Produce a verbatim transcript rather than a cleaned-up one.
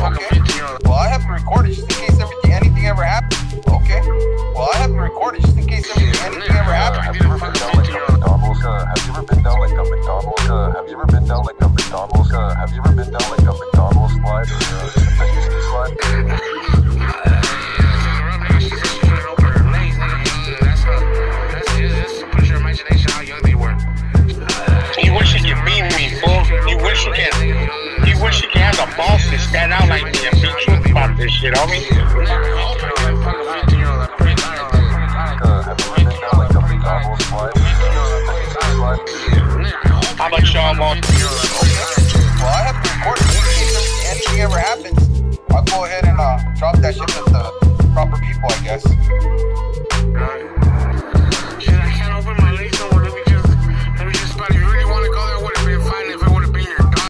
Okay. Well, I have it recorded just in case everything, anything ever happened. Okay. Well, I have it recorded just in case everything, anything ever happened. Have you ever been down like a McDonald's? Uh, have you ever been down like a McDonald's? Uh, have you ever been down like a McDonald's? Uh, have you ever been down like a McDonald's slide or uh, Kentucky slide? You wish you could beat me, fool. You wish you can. You wish you could have the balls to stand out like me and be truth about this shit, homie. How about y'all,